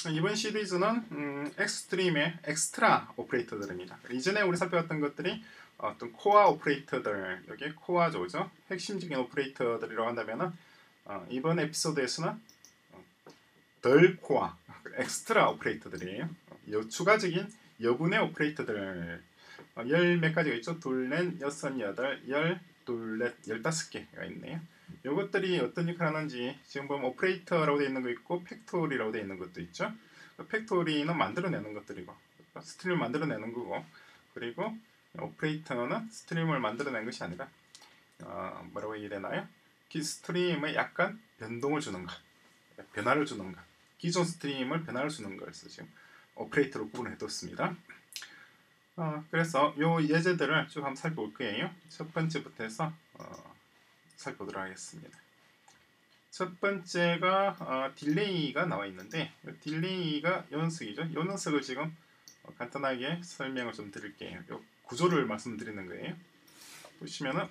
이번 시리즈는 엑스트림의 엑스트라 오퍼레이터들입니다. 이전에 우리 살펴봤던 것들이 어떤 코어 오퍼레이터들, 여기 코어죠, 그죠? 핵심적인 오퍼레이터들이라고 한다면은 이번 에피소드에서는 덜 코어, 엑스트라 오퍼레이터들이에요. 추가적인 여분의 오퍼레이터들 열 몇 가지가 있죠? 둘, 넷, 여섯, 여덟, 열, 둘, 넷, 15개가 있네요. 이것들이 어떤 역할을 하는지 지금 보면 오퍼레이터라고 되어 있는 거 있고 팩토리라고 되어 있는 것도 있죠. 팩토리는 만들어내는 것들이고 스트림을 만들어내는 거고, 그리고 오퍼레이터는 스트림을 만들어낸 것이 아니라 뭐라고 얘기해야 되나요? 스트림에 약간 변동을 주는 것, 변화를 주는 것, 기존 스트림을 변화를 주는 것을 지금 오퍼레이터로 구분해 뒀습니다. 그래서 요 예제들을 쭉 한번 살펴볼 거예요. 첫 번째부터 해서 살펴보도록 하겠습니다. 첫 번째가 딜레이가 나와 있는데, 딜레이가 요 녀석이죠. 요 녀석을 지금 간단하게 설명을 좀 드릴게요. 요 구조를 말씀드리는 거예요. 보시면은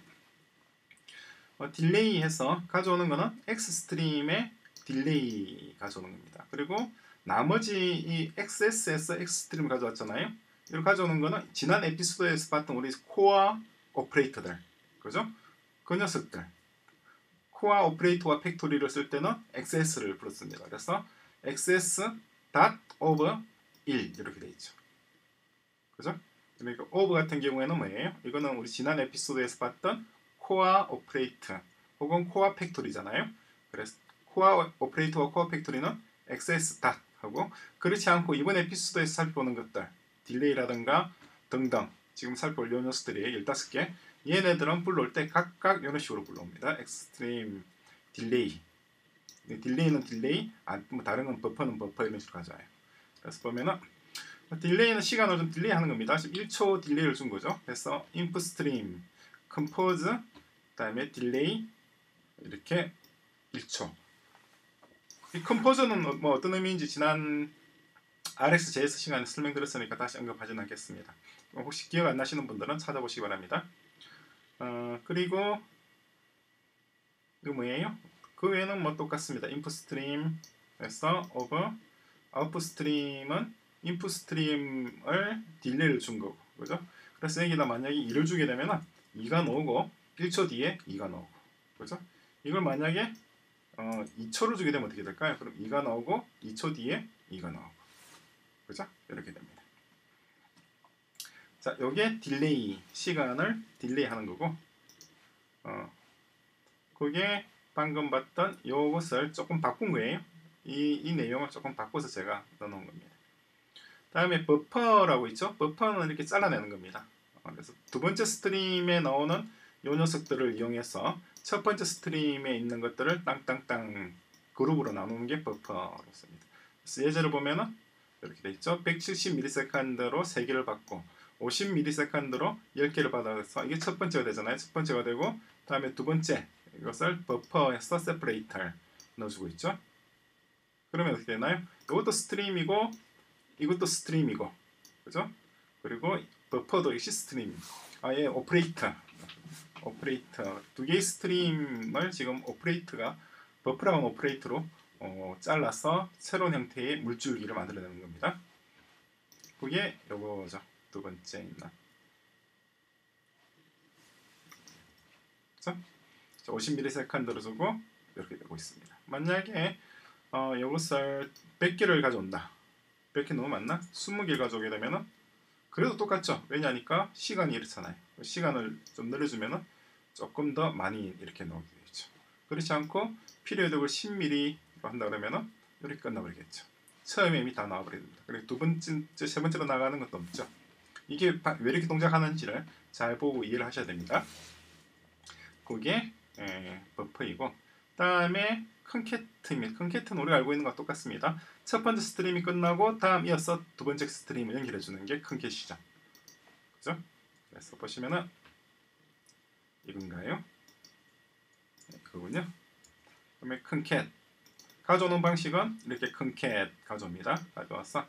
딜레이 해서 가져오는 거는 X 스트림의 딜레이 가져오는 겁니다. 그리고 나머지 이 XS에서 X 스트림 가져왔잖아요. 이걸 가져오는 거는 지난 에피소드에서 봤던 우리 코어 오퍼레이터들, 그죠? 그 녀석들. 코어 오퍼레이터와 팩토리를 쓸 때는 XS를 불렀습니다. 그래서 XS 닷 오버 1 이렇게 돼 있죠. 그죠? 그러니까 오버 같은 경우에는 뭐예요? 이거는 우리 지난 에피소드에서 봤던 코어 오퍼레이터 혹은 코어 팩토리잖아요. 그래서 코어 오퍼레이터와 코어 팩토리는 XS 닷 하고, 그렇지 않고 이번 에피소드에서 살펴보는 것들 딜레이라든가 등등 지금 살펴볼 요 녀석들이 15개, 얘네들은 불러올 때 각각 이런 식으로 불러옵니다. 엑스트림 딜레이, 딜레이는 딜레이, 뭐 다른 건 버퍼는 버퍼 이런 식으로 가져와요. 그래서 보면은 딜레이는 시간을 좀 딜레이 하는 겁니다. 지금 1초 딜레이를 준 거죠. 그래서 인풋 스트림, 컴포즈, 그 다음에 딜레이 이렇게 1초. 이 컴포즈는 뭐 어떤 의미인지 지난 RxJS 시간에 설명드렸으니까 다시 언급하지는 않겠습니다. 혹시 기억 안 나시는 분들은 찾아보시기 바랍니다. 그리고 이거 뭐예요? 그 외에는 뭐 똑같습니다. 인풋 스트림에서 오버, 아웃풋 스트림은 인풋 스트림을 딜레이를 준 거고, 그죠? 그래서 여기다 만약에 2를 주게 되면 2가 나오고 1초 뒤에 2가 나오고, 그죠? 이걸 만약에 2초를 주게 되면 어떻게 될까요? 그럼 2가 나오고 2초 뒤에 2가 나오고, 그죠? 이렇게 됩니다. 자, 요게 딜레이, 시간을 딜레이 하는 거고, 그게 방금 봤던 요것을 조금 바꾼 거예요. 이 내용을 조금 바꿔서 제가 넣어놓은 겁니다. 다음에 버퍼라고 있죠? 버퍼는 이렇게 잘라내는 겁니다. 그래서 두 번째 스트림에 나오는 요 녀석들을 이용해서 첫 번째 스트림에 있는 것들을 땅땅땅 그룹으로 나누는 게 버퍼였습니다. 그래서 예제를 보면은 이렇게 돼 있죠. 170ms로 3개를 받고 50ms로 10개를 받아서 이게 첫 번째가 되잖아요. 첫 번째가 되고, 다음에 두 번째 이것을 버퍼에서 세퍼레이터를 넣어주고 있죠. 그러면 어떻게 되나요? 이것도 스트림이고 이것도 스트림이고, 그죠? 그리고 버퍼도 역시 스트림. 아예 오퍼레이터 두 개의 스트림을 지금 오퍼레이터가 버퍼라는 오퍼레이터로 잘라서 새로운 형태의 물줄기를 만들어내는 겁니다. 그게 요거죠. 두 번째 있는. 그래서 50ms로 주고 이렇게 되고 있습니다. 만약에 요것을 100개를 가져온다. 100개 너무 많나? 20개를 가져오게 되면은 그래도 똑같죠. 왜냐니까 시간이 이렇잖아요. 시간을 좀 늘려주면은 조금 더 많이 이렇게 나오게 되죠. 그렇지 않고 피리어드를 10mm로 한다 그러면은 이렇게 끝나버리겠죠. 처음에 이미 다 나와버립니다. 그리고 두 번째, 세 번째로 나가는 것도 없죠. 이게 왜 이렇게 동작하는지를 잘 보고 이해를 하셔야 됩니다. 그게 버퍼이고, 다음에 컨캐트입니다. 컨캐트는 우리가 알고 있는 것과 똑같습니다. 첫 번째 스트림이 끝나고 다음 이어서 두 번째 스트림을 연결해주는 게 컨캐시죠. 그죠? 그래서 보시면은 이건가요? 네, 그거군요. 그다음에 컨캐트 가져오는 방식은 이렇게 컨캐트 가져옵니다. 가져와서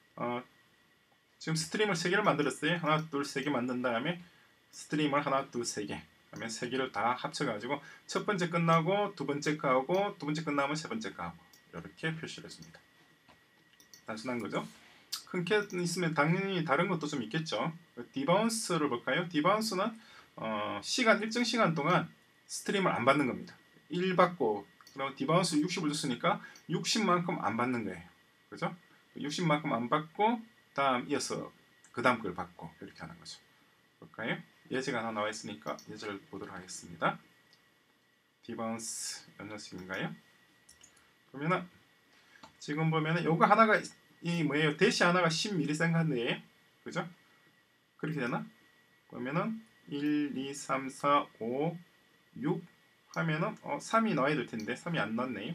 지금 스트림을 3개를 만들었어요. 하나, 둘, 3개 만든 다음에 스트림을 하나, 둘, 3개, 그러면 3개를 다 합쳐가지고 첫 번째 끝나고 두 번째 거 하고, 두 번째 끝나면 세 번째 거 하고 이렇게 표시를 해줍니다. 단순한 거죠. 큰 캣 있으면 당연히 다른 것도 좀 있겠죠. 디바운스를 볼까요? 디바운스는 일정 시간 동안 스트림을 안 받는 겁니다. 1 받고 그럼 디바운스 60을 줬으니까 60만큼 안 받는 거예요. 그죠? 60만큼 안 받고 다음 이어서 그 다음 걸 받고 이렇게 하는 거죠. 볼까요? 예제가 하나 나와 있으니까 예제를 보도록 하겠습니다. 디바운스 연습인가요? 그러면은 지금 보면은 요거 하나가 이 뭐예요? 대시 하나가 10ms예요. 그죠? 그렇게 되나? 그러면은 1, 2, 3, 4, 5, 6 하면은 3이 넣어야 될 텐데 3이 안 넣었네요.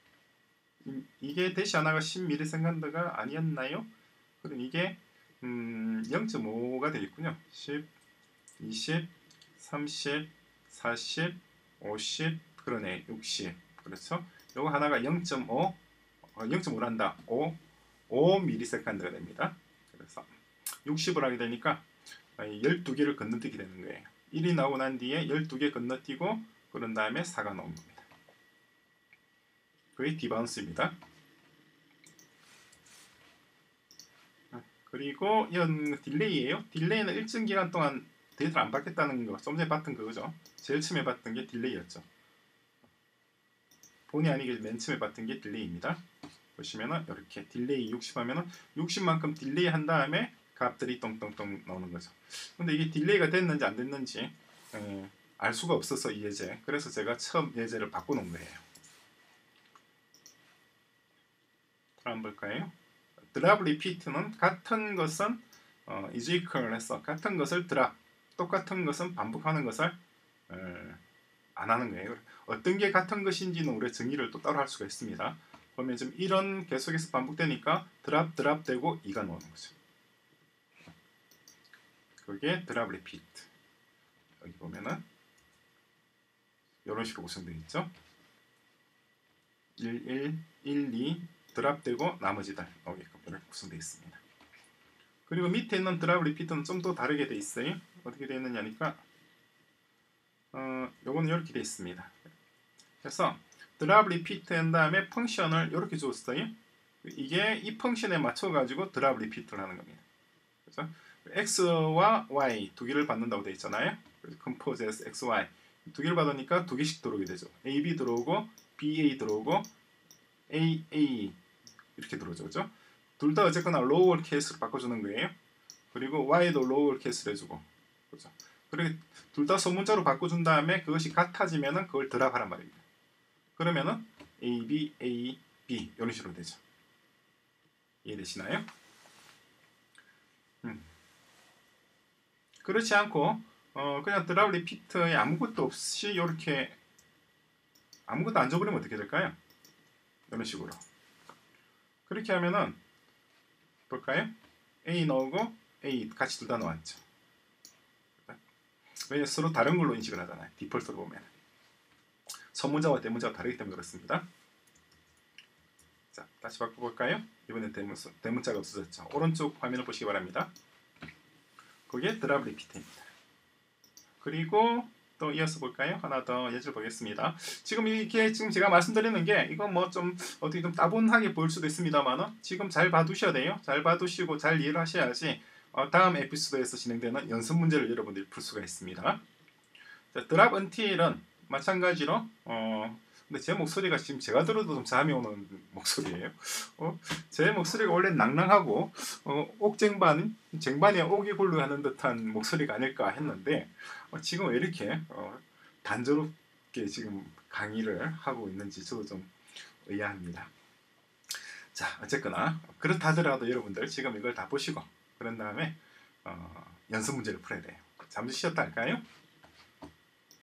이게 대시 하나가 10ms가 아니었나요? 그럼 이게 0.5가 되겠군요. 10, 20, 30, 40, 50, 그러네. 60. 그렇죠? 요거 하나가 0.5, 0.5란다. 5ms가 됩니다. 그래서 60을 하게 되니까 12개를 건너뛰게 되는 거예요. 1이 나오고 난 뒤에 12개 건너뛰고 그런 다음에 4가 나온 겁니다. 그게 디바운스입니다. 그리고 이건 딜레이예요. 딜레이는 일정 기간 동안 데이터를 안 받겠다는 거, 좀 전에 봤던 그거죠. 제일 처음에 봤던 게 딜레이였죠. 본의 아니게 맨 처음에 봤던 게 딜레이입니다. 보시면은 이렇게 딜레이 60 하면은 60만큼 딜레이 한 다음에 값들이 똥똥똥 나오는 거죠. 근데 이게 딜레이가 됐는지 안 됐는지 알 수가 없어서 이 예제. 그래서 제가 처음 예제를 바꿔놓은 거예요. 한번 볼까요? 드랍 리피트는 같은 것은 is equal 해서 같은 것을 드랍, 똑같은 것은 반복하는 것을 안 하는 거예요. 어떤 게 같은 것인지는 우리가 정의를 또 따로 할 수가 있습니다. 그러면 지금 이런 계속해서 반복되니까 드랍 되고 2가 나오는 거죠. 그게 드랍 리피트. 여기 보면은 이런 식으로 구성되어 있죠. 1, 2 드랍되고 나머지들 나오게끔 이렇게 구성되어 있습니다. 그리고 밑에 있는 드랍 리피트는 좀 더 다르게 되어 있어요. 어떻게 되어 있느냐니까 요거는 이렇게 되어 있습니다. 그래서 드랍 리피트 한 다음에 펑션을 이렇게 줬어요. 이게 이 펑션에 맞춰 가지고 드랍 리피트를 하는 겁니다. 그래서 x와 y 두 개를 받는다고 되어 있잖아요. 그래서 컴포즈에서 x, y 두 개를 받으니까 두 개씩 들어오게 되죠. a, b 들어오고 b, a 들어오고 a, a 이렇게 들어오죠. 그죠? 둘 다 어쨌거나 로우어 케이스로 바꿔주는 거예요. 그리고 y도 로우어 케이스로 해주고 그죠? 그리고 둘 다 소문자로 바꿔준 다음에 그것이 같아지면은 그걸 드랍하란 말입니다. 그러면은 a, b, a, b 이런 식으로 되죠. 이해되시나요? 그렇지 않고 그냥 드랍 리피트에 아무것도 없이 이렇게 아무것도 안 줘버리면 어떻게 될까요? 이런 식으로 그렇게 하면은 볼까요? A 넣고 A 같이 둘 다 넣었죠. 왜냐면 서로 다른 걸로 인식을 하잖아요. 디폴트로 보면 선문자와 대문자가 다르기 때문에 그렇습니다. 자, 다시 바꿔볼까요? 이번엔 대문자가 없어졌죠. 오른쪽 화면을 보시기 바랍니다. 그게 드랍 리피트입니다. 그리고 또 이어서 볼까요? 하나 더 예제를 보겠습니다. 지금 이게 지금 제가 말씀드리는 게 이건 뭐 좀 어떻게 좀 따분하게 보일 수도 있습니다만은 지금 잘 봐두셔야 돼요. 잘 봐두시고 잘 이해를 하셔야지 다음 에피소드에서 진행되는 연습 문제를 여러분들이 풀 수가 있습니다. 자, 드랍 until은 마찬가지로 근데 제 목소리가 지금 제가 들어도 좀 잠이 오는 목소리예요. 제 목소리가 원래 낭낭하고 쟁반에 옥이 굴러가는 듯한 목소리가 아닐까 했는데 지금 왜 이렇게 단조롭게 지금 강의를 하고 있는지 저도 좀 의아합니다. 자, 어쨌거나 그렇다 하더라도 여러분들 지금 이걸 다 보시고 그런 다음에 연습 문제를 풀어야 돼요. 잠시 쉬었다 할까요?